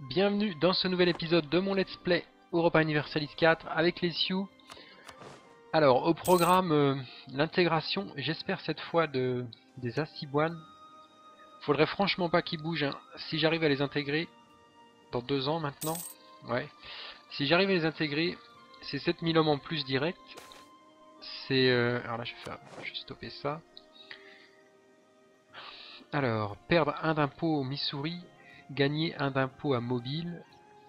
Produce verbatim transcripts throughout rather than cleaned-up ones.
Bienvenue dans ce nouvel épisode de mon Let's Play Europa Universalis quatre avec les Sioux. Alors au programme euh, l'intégration, j'espère cette fois de des Assiboines. Faudrait franchement pas qu'ils bougent hein. Si j'arrive à les intégrer dans deux ans maintenant, ouais. Si j'arrive à les intégrer, c'est sept mille hommes en plus direct. C'est euh, alors là je vais faire, je vais stopper ça. Alors perdre un d'impôt au Missouri, gagner un d'impôt à Mobile.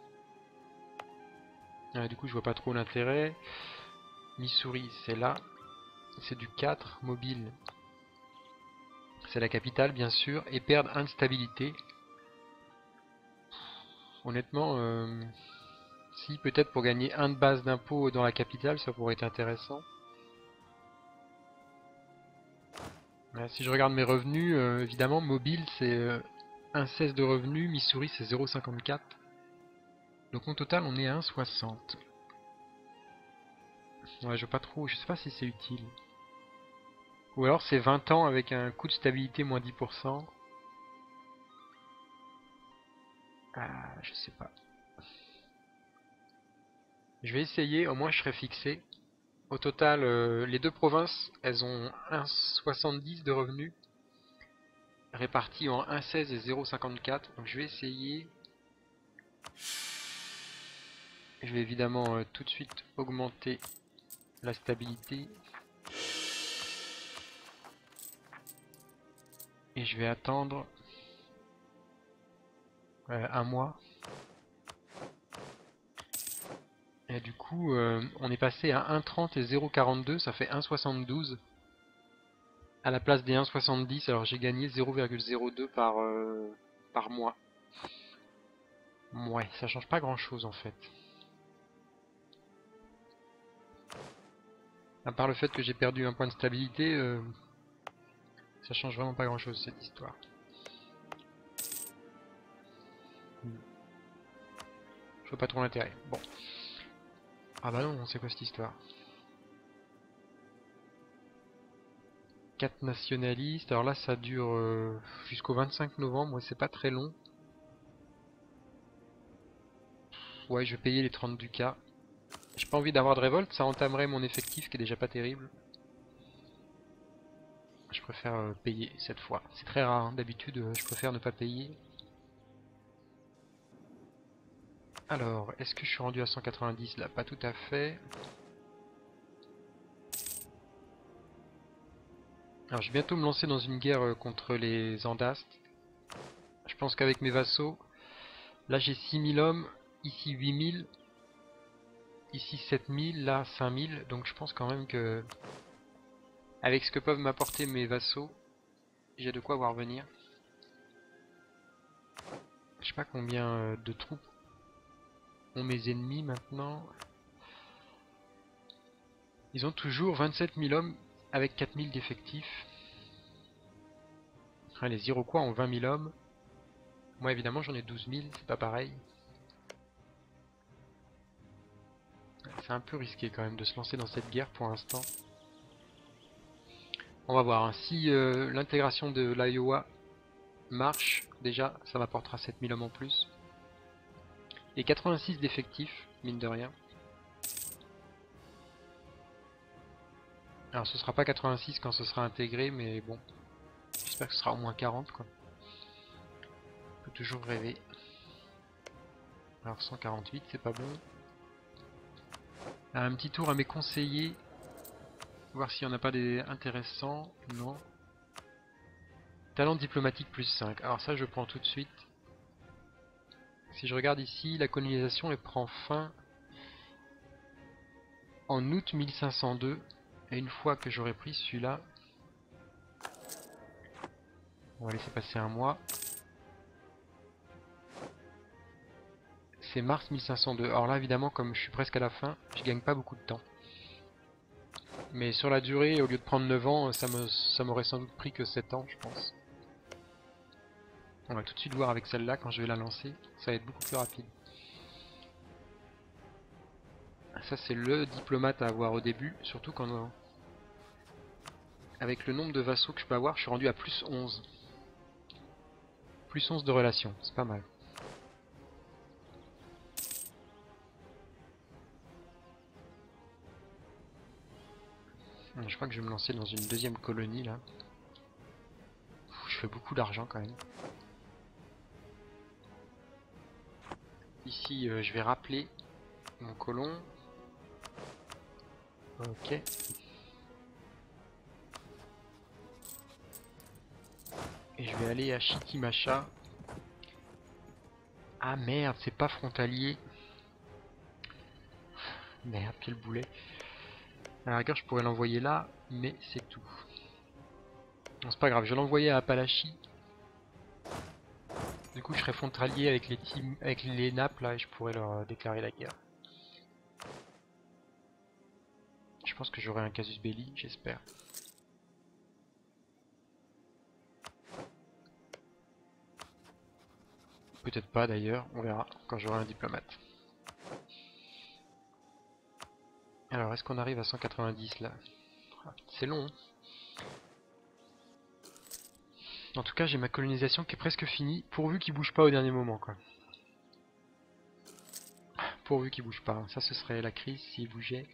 Ah, du coup je vois pas trop l'intérêt. Missouri c'est là, c'est du quatre, Mobile c'est la capitale bien sûr, et perdre un de stabilité. Honnêtement, euh, si peut-être pour gagner un de base d'impôt dans la capitale, ça pourrait être intéressant. Là, si je regarde mes revenus, euh, évidemment Mobile c'est euh, un virgule seize de revenus, Missouri c'est zéro virgule cinquante-quatre. Donc au total on est à un virgule soixante. Ouais, je vois pas trop, je sais pas si c'est utile. Ou alors c'est vingt ans avec un coût de stabilité moins dix pour cent. Ah, je sais pas. Je vais essayer, au moins je serai fixé. Au total, euh, les deux provinces, elles ont un virgule soixante-dix de revenus, répartis en un virgule seize et zéro virgule cinquante-quatre. Donc je vais essayer. Je vais évidemment euh, tout de suite augmenter la stabilité. Et je vais attendre euh, un mois. Et du coup, euh, on est passé à un virgule trente et zéro virgule quarante-deux, ça fait un virgule soixante-douze. À la place des un virgule soixante-dix, alors j'ai gagné zéro virgule zéro deux par, euh, par mois. Ouais, ça change pas grand chose en fait. À part le fait que j'ai perdu un point de stabilité, euh, ça change vraiment pas grand chose cette histoire. Je vois pas trop l'intérêt. Bon. Ah bah non, c'est quoi cette histoire? quatre nationalistes, alors là ça dure euh, jusqu'au vingt-cinq novembre, ouais, c'est pas très long. Ouais, je vais payer les trente ducats. J'ai pas envie d'avoir de révolte, ça entamerait mon effectif qui est déjà pas terrible. Je préfère euh, payer cette fois. C'est très rare, hein. D'habitude euh, je préfère ne pas payer. Alors, est-ce que je suis rendu à cent quatre-vingt-dix là? Pas tout à fait. Alors je vais bientôt me lancer dans une guerre euh, contre les Andastes. Je pense qu'avec mes vassaux, là j'ai six mille hommes, ici huit mille, ici sept mille, là cinq mille, donc je pense quand même que avec ce que peuvent m'apporter mes vassaux, j'ai de quoi voir venir. Je sais pas combien euh, de troupes ont mes ennemis maintenant. Ils ont toujours vingt-sept mille hommes avec quatre mille d'effectifs. Ah, les Iroquois ont vingt mille hommes. Moi évidemment j'en ai douze mille, c'est pas pareil. C'est un peu risqué quand même de se lancer dans cette guerre pour l'instant. On va voir, hein. Si euh, l'intégration de l'Iowa marche, déjà ça m'apportera sept mille hommes en plus. Et quatre-vingt-six d'effectifs, mine de rien. Alors ce sera pas quatre-vingt-six quand ce sera intégré, mais bon. J'espère que ce sera au moins quarante quoi. On peut toujours rêver. Alors cent quarante-huit, c'est pas bon. Un petit tour à mes conseillers. Voir s'il n'y en a pas des intéressants. Non. Talent diplomatique plus cinq. Alors ça je prends tout de suite. Si je regarde ici, la colonisation elle prend fin en août mille cinq cent deux. Et une fois que j'aurai pris celui-là, on va laisser passer un mois. C'est mars mille cinq cent deux. Alors là évidemment comme je suis presque à la fin, je gagne pas beaucoup de temps. Mais sur la durée, au lieu de prendre neuf ans, ça me, ça m'aurait sans doute pris que sept ans je pense. On va tout de suite voir avec celle-là quand je vais la lancer. Ça va être beaucoup plus rapide. Ça c'est le diplomate à avoir au début, surtout quand on... avec le nombre de vassaux que je peux avoir, je suis rendu à plus onze. Plus onze de relations, c'est pas mal. Je crois que je vais me lancer dans une deuxième colonie là. Je fais beaucoup d'argent quand même. Ici, euh, je vais rappeler mon colon. Ok. Et je vais aller à Chikimacha. Ah merde, c'est pas frontalier. Merde, quel boulet. À la rigueur, je pourrais l'envoyer là, mais c'est tout. Non, c'est pas grave, je vais l'envoyer à Apalachi. Du coup, je serai frontalier avec les teams, avec les Naples là, et je pourrais leur euh, déclarer la guerre. Je pense que j'aurai un casus belli, j'espère. Peut-être pas d'ailleurs, on verra quand j'aurai un diplomate. Alors, est-ce qu'on arrive à cent quatre-vingt-dix là? C'est long. Hein. En tout cas, j'ai ma colonisation qui est presque finie, pourvu qu'il bouge pas au dernier moment, quoi. Pourvu qu'il bouge pas. Ça, ce serait la crise s'il bougeait.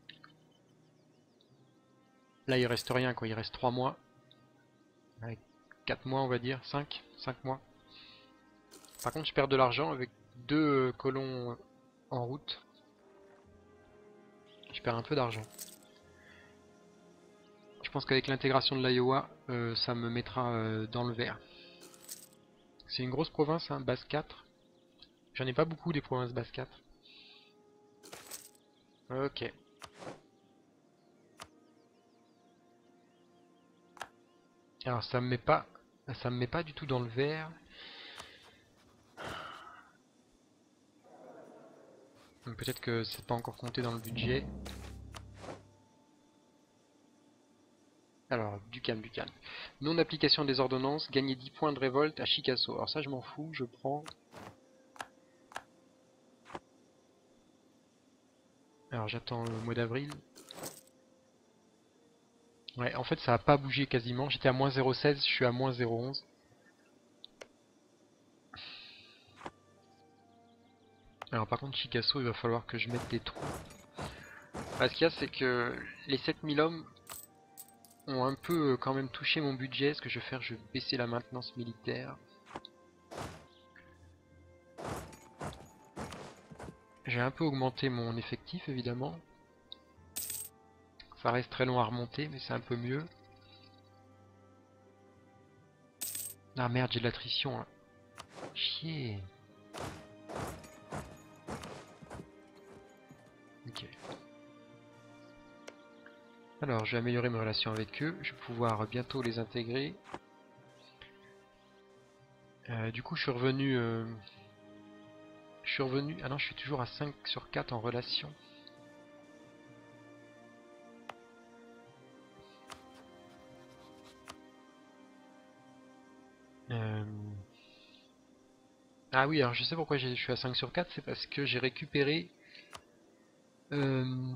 Là, il reste rien, quoi. Il reste trois mois. Avec quatre mois, on va dire. cinq. cinq mois. Par contre, je perds de l'argent avec deux colons en route. Je perds un peu d'argent. Je pense qu'avec l'intégration de l'Iowa, euh, ça me mettra euh, dans le vert. C'est une grosse province, hein, base quatre. J'en ai pas beaucoup des provinces base quatre. Ok. Alors ça me met pas, ça me met pas du tout dans le vert. Peut-être que c'est pas encore compté dans le budget. Alors, du calme, du calme. Non-application des ordonnances, gagner dix points de révolte à Chickasaw. Alors ça, je m'en fous, je prends. Alors j'attends le mois d'avril. Ouais, en fait, ça a pas bougé quasiment. J'étais à moins zéro virgule seize, je suis à moins zéro virgule onze. Alors par contre, Chickasaw, il va falloir que je mette des trous. Ah, ce qu'il y a, c'est que les sept mille hommes ont un peu euh, quand même touché mon budget. Ce que je vais faire, je vais baisser la maintenance militaire. J'ai un peu augmenté mon effectif, évidemment. Ça reste très long à remonter, mais c'est un peu mieux. Ah merde, j'ai de l'attrition là. Chier. Ok. Alors, je vais améliorer mes relations avec eux. Je vais pouvoir bientôt les intégrer. Euh, du coup, je suis revenu... Euh... Je suis revenu... Ah non, je suis toujours à cinq sur quatre en relation. Euh... Ah oui, alors je sais pourquoi je suis à cinq sur quatre. C'est parce que j'ai récupéré... Euh...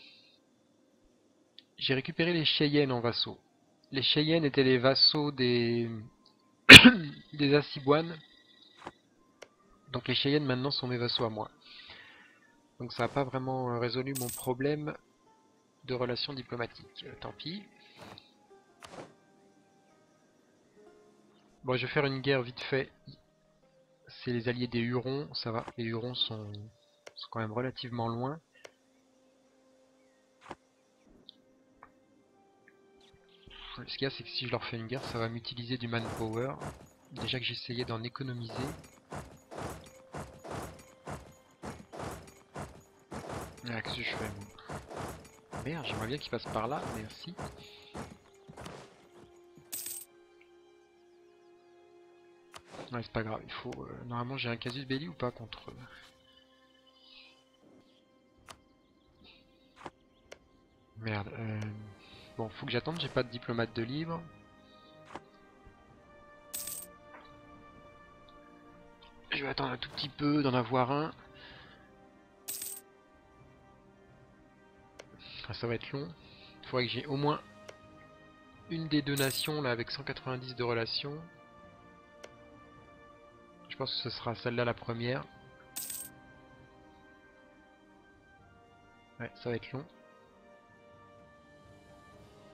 J'ai récupéré les Cheyennes en vassaux. Les Cheyennes étaient les vassaux des... des Assiniboines. Donc les Cheyennes maintenant sont mes vassaux à moi. Donc ça n'a pas vraiment résolu mon problème de relations diplomatiques. Euh, tant pis. Bon, je vais faire une guerre vite fait. C'est les alliés des Hurons, ça va. Les Hurons sont, sont quand même relativement loin. Ce qu'il y a, c'est que si je leur fais une guerre, ça va m'utiliser du manpower. Déjà que j'essayais d'en économiser. Ah, qu'est-ce que je fais moi? Merde, j'aimerais bien qu'il passe par là, merci. Ouais, c'est pas grave, il faut... Euh, normalement, j'ai un casus belli ou pas contre eux? Merde, euh... Bon, faut que j'attende, j'ai pas de diplomate de libre. Je vais attendre un tout petit peu d'en avoir un. Ah, ça va être long. Il faudrait que j'ai au moins une des deux nations là avec cent quatre-vingt-dix de relations. Je pense que ce sera celle-là la première. Ouais, ça va être long.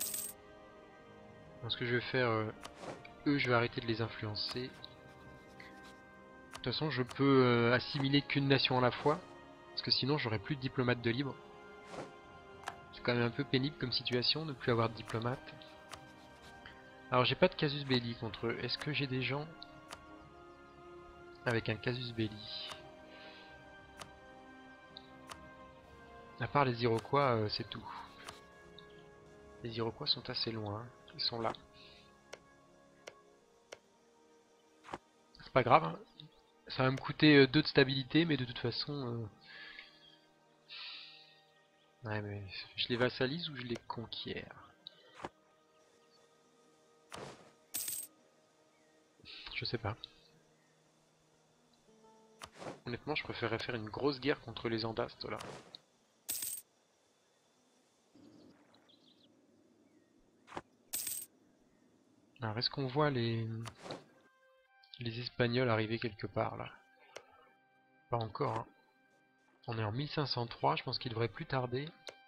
Donc ce que je vais faire, euh, eux je vais arrêter de les influencer. De toute façon je peux euh, assimiler qu'une nation à la fois, parce que sinon j'aurai plus de diplomates de libre. C'est quand même un peu pénible comme situation de ne plus avoir de diplomate. Alors j'ai pas de casus belli contre eux. Est-ce que j'ai des gens avec un casus belli? À part les Iroquois, euh, c'est tout. Les Iroquois sont assez loin, ils sont là. C'est pas grave, hein. Ça va me coûter deux de stabilité, mais de toute façon... Euh... Ouais, mais je les vassalise ou je les conquiers? Je sais pas. Honnêtement, je préférerais faire une grosse guerre contre les Andastes, là. Alors, est-ce qu'on voit les... les Espagnols arriver quelque part, là? Pas encore, hein. On est en mille cinq cent trois, je pense qu'il devrait plus tarder.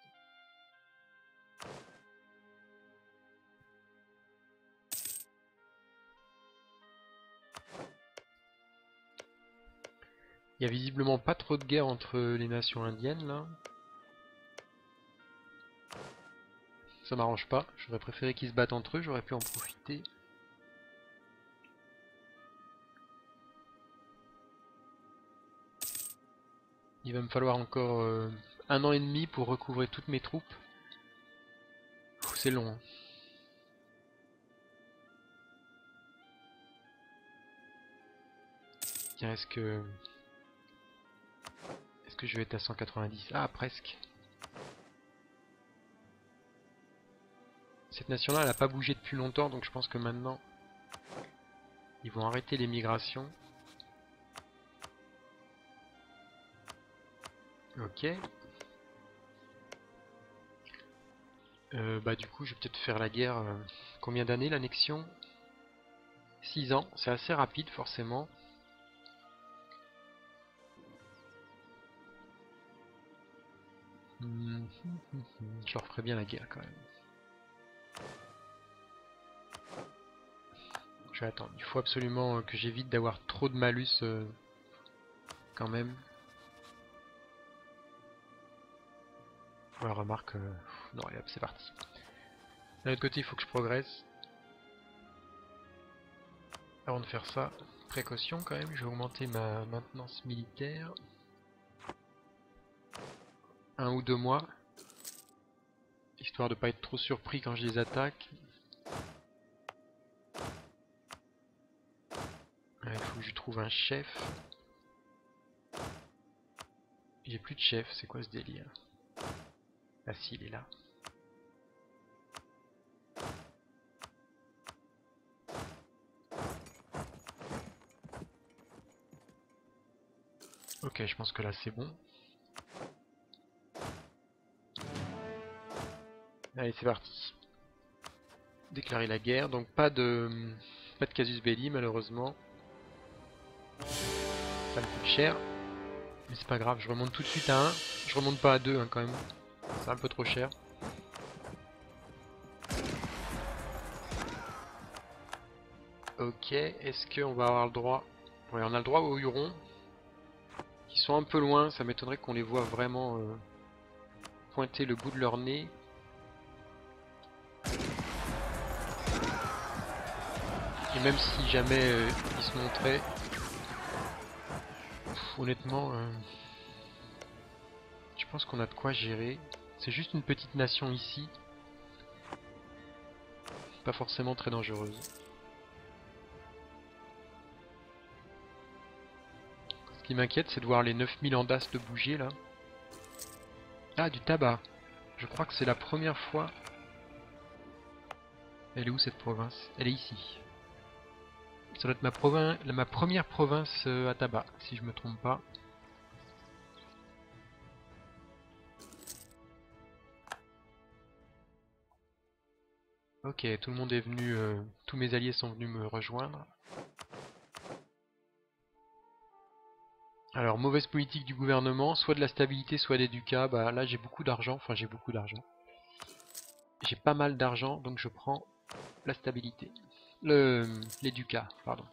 Il y a visiblement pas trop de guerre entre les nations indiennes, là. Ça m'arrange pas, j'aurais préféré qu'ils se battent entre eux, j'aurais pu en profiter. Il va me falloir encore euh, un an et demi pour recouvrer toutes mes troupes. C'est long, hein. Tiens, est-ce que... Est-ce que je vais être à cent quatre-vingt-dix? Ah, presque. Cette nation-là, elle n'a pas bougé depuis longtemps, donc je pense que maintenant, ils vont arrêter les migrations. Ok. Euh, bah du coup, je vais peut-être faire la guerre. Euh, combien d'années l'annexion? six ans, c'est assez rapide forcément. Mmh, mmh, mmh. Je leur ferai bien la guerre quand même. Je vais attendre. Il faut absolument que j'évite d'avoir trop de malus euh, quand même. Ouais, remarque. Euh... Non, allez hop, c'est parti. D'un autre côté, il faut que je progresse. Avant de faire ça, précaution quand même, je vais augmenter ma maintenance militaire. Un ou deux mois. Histoire de pas être trop surpris quand je les attaque. Il faut que je trouve un chef. J'ai plus de chef, c'est quoi ce délire? Ah si, il est là. Ok, je pense que là c'est bon. Allez, c'est parti. Déclarer la guerre, donc pas de pas de casus belli malheureusement. Ça me coûte cher. Mais c'est pas grave, je remonte tout de suite à un. Je remonte pas à deux hein, quand même. C'est un peu trop cher. Ok, est-ce qu'on va avoir le droit? Ouais, on a le droit aux Hurons. Qui sont un peu loin, ça m'étonnerait qu'on les voit vraiment euh, pointer le bout de leur nez. Et même si jamais euh, ils se montraient, pff, honnêtement, euh, je pense qu'on a de quoi gérer. C'est juste une petite nation ici. Pas forcément très dangereuse. Ce qui m'inquiète, c'est de voir les neuf mille andastes bouger là. Ah, du tabac. Je crois que c'est la première fois. Elle est où cette province? Elle est ici. Ça doit être ma, provin... ma première province euh, à tabac, si je me trompe pas. Ok, tout le monde est venu, euh, tous mes alliés sont venus me rejoindre. Alors, mauvaise politique du gouvernement, soit de la stabilité, soit des ducats. Bah là j'ai beaucoup d'argent, enfin j'ai beaucoup d'argent. J'ai pas mal d'argent, donc je prends la stabilité. Le, les ducats, pardon.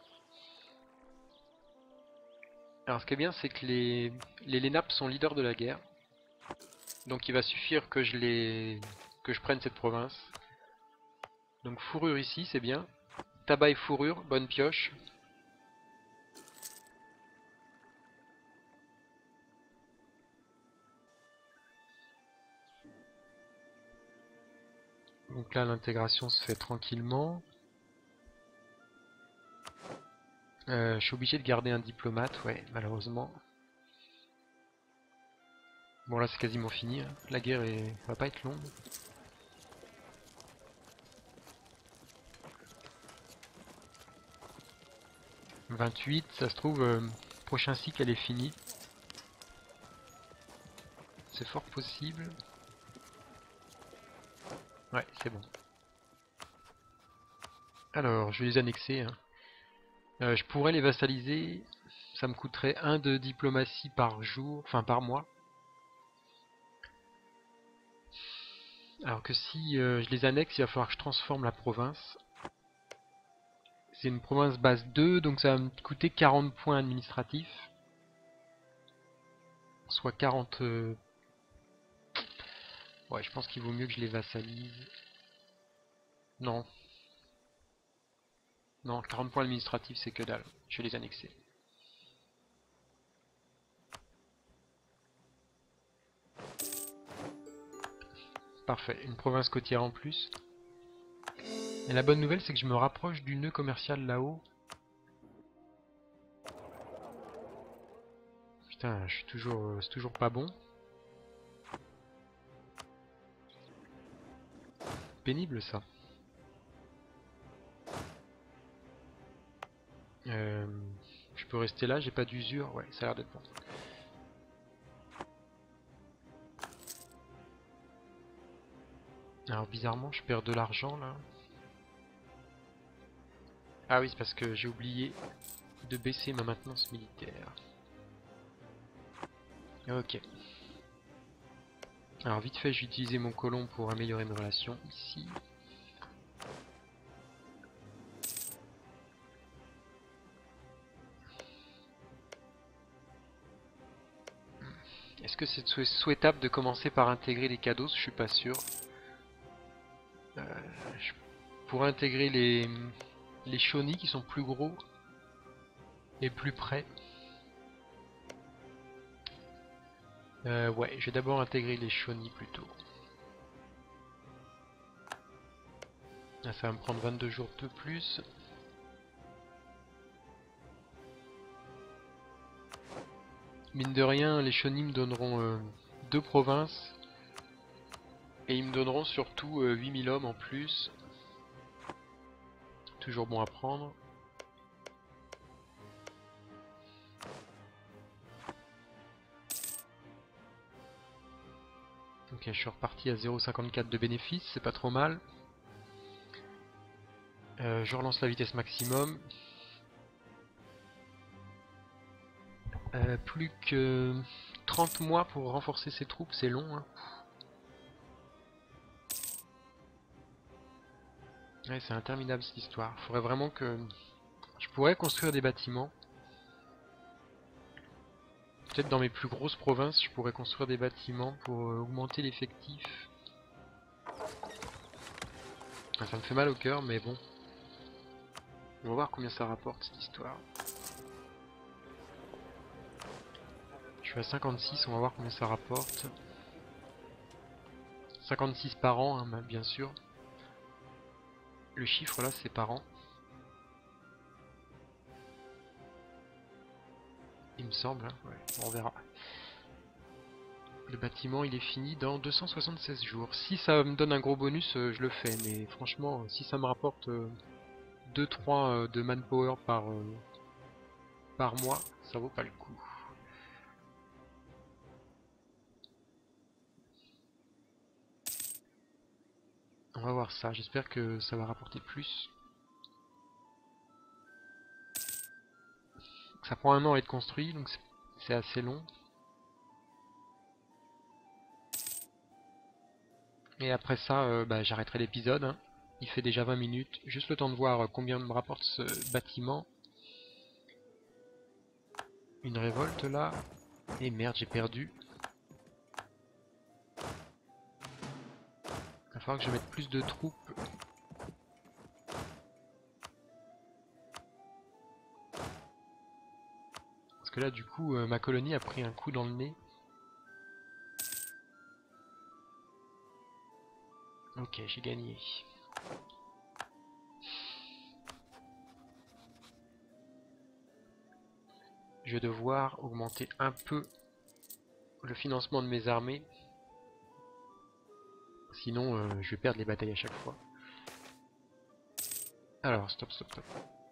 Alors ce qui est bien, c'est que les, les Lenapes sont leaders de la guerre. Donc il va suffire que je les que je prenne cette province. Donc fourrure ici, c'est bien. Tabac et fourrure, bonne pioche. Donc là l'intégration se fait tranquillement. Euh, je suis obligé de garder un diplomate, ouais, malheureusement. Bon là c'est quasiment fini, hein. La guerre est... va pas être longue. vingt-huit, ça se trouve, euh, prochain cycle elle est finie. C'est fort possible. Ouais, c'est bon. Alors, je vais les annexer. Hein. Euh, je pourrais les vassaliser. Ça me coûterait un de diplomatie par jour, enfin par mois. Alors que si euh, je les annexe, il va falloir que je transforme la province. C'est une province base deux, donc ça va me coûter quarante points administratifs. Soit quarante... Euh... Ouais, je pense qu'il vaut mieux que je les vassalise. Non. Non, quarante points administratifs, c'est que dalle. Je vais les annexer. Parfait, une province côtière en plus. Et la bonne nouvelle, c'est que je me rapproche du nœud commercial là-haut. Putain, je suis toujours, euh, c'est toujours pas bon. Pénible ça. Euh, je peux rester là, j'ai pas d'usure. Ouais, ça a l'air d'être bon. Alors bizarrement, je perds de l'argent là. Ah oui, c'est parce que j'ai oublié de baisser ma maintenance militaire. Ok. Alors vite fait, je vais utiliser mon colon pour améliorer mes relations ici. Est-ce que c'est sou souhaitable de commencer par intégrer les cadeaux? Je suis pas sûr. Euh, je pourrais intégrer les, les Shawnee qui sont plus gros et plus près. Euh, ouais, je vais d'abord intégrer les Shawnee plutôt. Ah, ça va me prendre vingt-deux jours de plus. Mine de rien, les Shawnee me donneront euh, deux provinces. Et ils me donneront surtout euh, huit mille hommes en plus. Toujours bon à prendre. Ok, je suis reparti à zéro virgule cinquante-quatre de bénéfice, c'est pas trop mal. Euh, je relance la vitesse maximum. Euh, plus que trente mois pour renforcer ses troupes, c'est long. Hein. Ouais, c'est interminable cette histoire. Faudrait vraiment que... Je pourrais construire des bâtiments. Peut-être dans mes plus grosses provinces, je pourrais construire des bâtiments pour euh, augmenter l'effectif. Ah, ça me fait mal au cœur, mais bon. On va voir combien ça rapporte cette histoire. Je suis à cinquante-six, on va voir combien ça rapporte. cinquante-six par an, hein, bien sûr. Le chiffre là, c'est par an. Il me semble, hein. Ouais, on verra. Le bâtiment, il est fini dans deux cent soixante-seize jours. Si ça me donne un gros bonus, euh, je le fais. Mais franchement, si ça me rapporte euh, deux trois euh, de manpower par, euh, par mois, ça vaut pas le coup. On va voir ça. J'espère que ça va rapporter plus. Ça prend un an à être construit, donc c'est assez long. Et après ça, euh, bah, j'arrêterai l'épisode. Hein. Il fait déjà vingt minutes. Juste le temps de voir combien me rapporte ce bâtiment. Une révolte là. Et merde, j'ai perdu. Il va falloir que je mette plus de troupes. Parce que là, du coup, euh, ma colonie a pris un coup dans le nez. Ok, j'ai gagné. Je vais devoir augmenter un peu le financement de mes armées. Sinon, euh, je vais perdre les batailles à chaque fois. Alors, stop, stop, stop.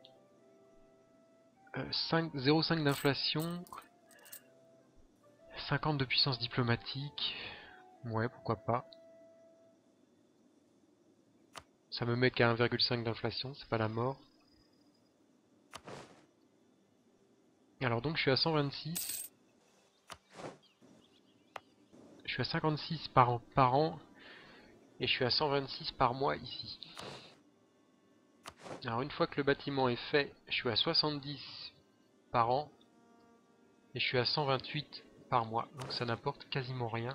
Euh, cinq, zéro virgule cinq d'inflation. cinquante de puissance diplomatique. Ouais, pourquoi pas. Ça me met qu'à un virgule cinq d'inflation, c'est pas la mort. Alors donc je suis à cent vingt-six. Je suis à cinquante-six par an, par an. Et je suis à cent vingt-six par mois ici. Alors une fois que le bâtiment est fait, je suis à soixante-dix par an. Et je suis à cent vingt-huit par mois. Donc ça n'apporte quasiment rien.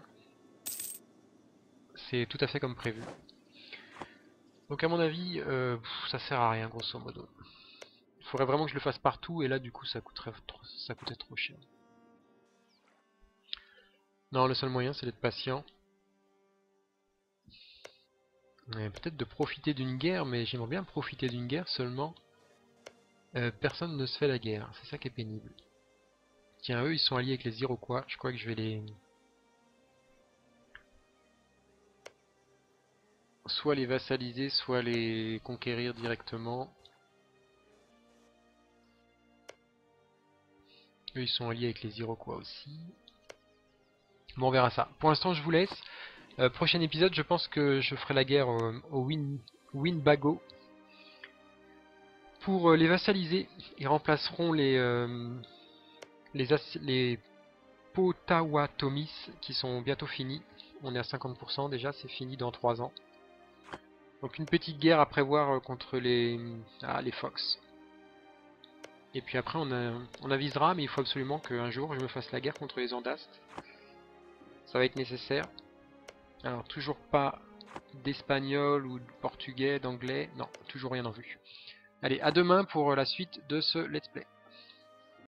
C'est tout à fait comme prévu. Donc à mon avis, euh, pff, ça sert à rien grosso modo. Il faudrait vraiment que je le fasse partout et là du coup ça coûterait trop, ça coûterait trop cher. Non, le seul moyen c'est d'être patient. Peut-être de profiter d'une guerre, mais j'aimerais bien profiter d'une guerre seulement. Euh, personne ne se fait la guerre, c'est ça qui est pénible. Tiens, eux ils sont alliés avec les Iroquois, je crois que je vais les... soit les vassaliser, soit les conquérir directement. Eux ils sont alliés avec les Iroquois aussi. Bon, on verra ça. Pour l'instant je vous laisse. Euh, prochain épisode, je pense que je ferai la guerre euh, au Win Winbago. Pour euh, les vassaliser, ils remplaceront les, euh, les, les Potawatomis qui sont bientôt finis. On est à cinquante pour cent déjà, c'est fini dans trois ans. Donc une petite guerre à prévoir euh, contre les, ah, les Fox. Et puis après on, a, on avisera, mais il faut absolument qu'un jour je me fasse la guerre contre les Andastes. Ça va être nécessaire. Alors toujours pas d'espagnol ou de portugais, d'anglais, non, toujours rien en vue. Allez, à demain pour la suite de ce let's play.